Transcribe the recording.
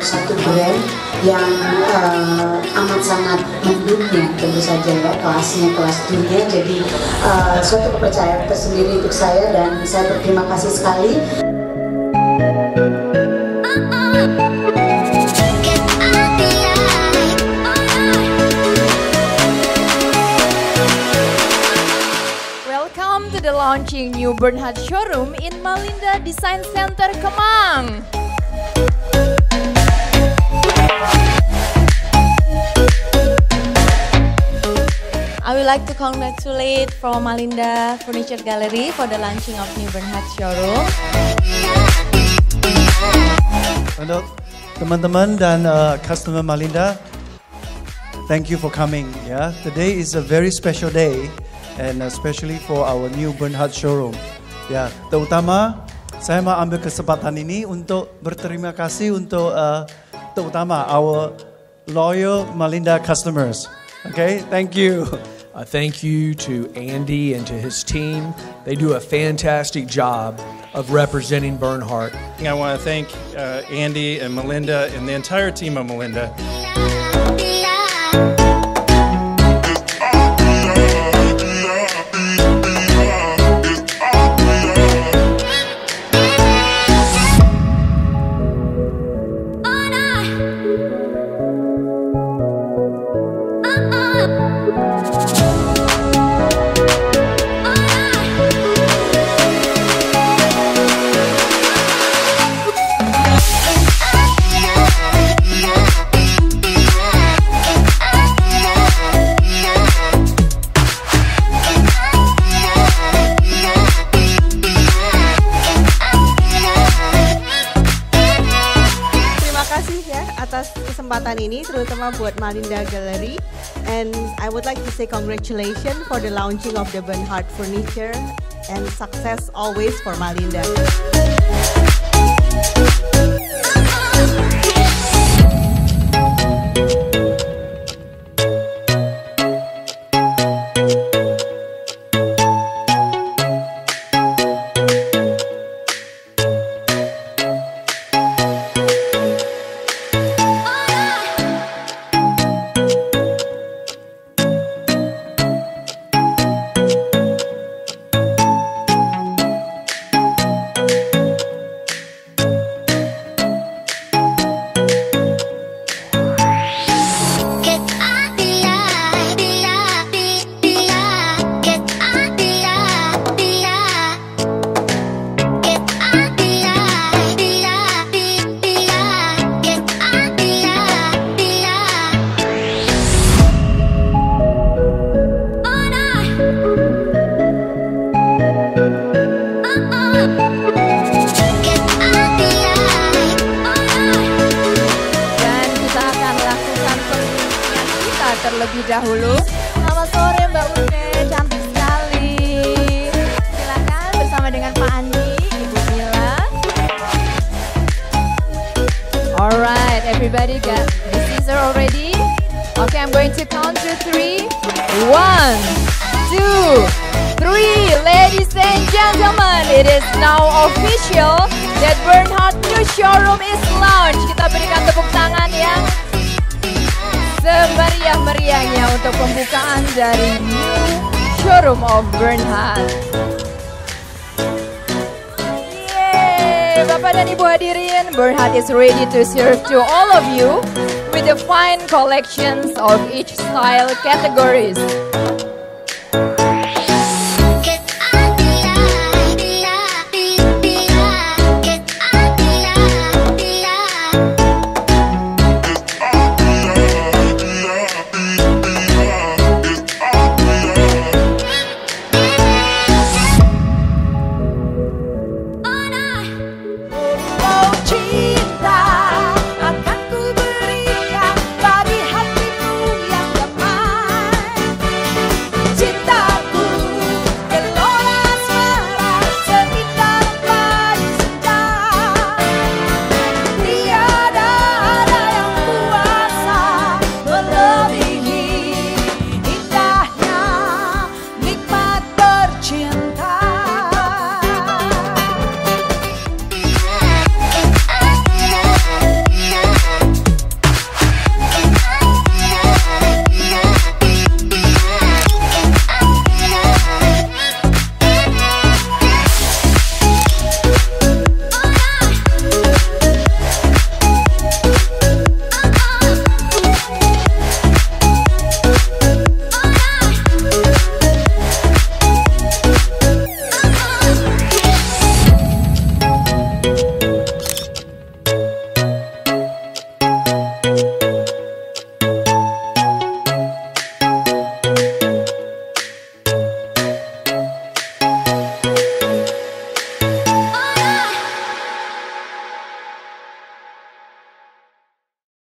satu brand yang amat sangat mendunia tentu saja ya, kelasnya kelas dunia, jadi suatu kepercayaan tersendiri untuk saya dan saya berterima kasih sekali. Welcome to the launching new Bernhard showroom in Malinda Design Center, Kemang. I would like to congratulate from Malinda Furniture Gallery for the launching of new Bernhard showroom. Untuk teman-teman dan customer Malinda, thank you for coming. Yeah, today is a very special day, and especially for our new Bernhard showroom. Ya, terutama saya mau ambil kesempatan ini untuk berterima kasih untuk terutama our loyal Malinda customers. Okay, thank you. Thank you to Andy and to his team. They do a fantastic job of representing Bernhard. I want to thank Andy and Melinda and the entire team of Melinda. Atas kesempatan ini terutama buat Malinda Gallery, and I would like to say congratulations for the launching of the Bernhard furniture and success always for Malinda. Terlebih dahulu. Selamat sore Mbak Une, cantik sekali. Silakan bersama dengan Pak Andi, Ibu Mila. Alright, everybody got the scissor already? Okay, I'm going to count to 3. 1, 2, 3. Ladies and gentlemen, it is now official that Bernhard new showroom is launched. Kita berikan tepuk tangan yang semeriah-meriahnya untuk pembukaan dari new showroom of Bernhard. Yeay, Bapak dan Ibu hadirin, Bernhard is ready to serve to all of you with the fine collections of each style categories.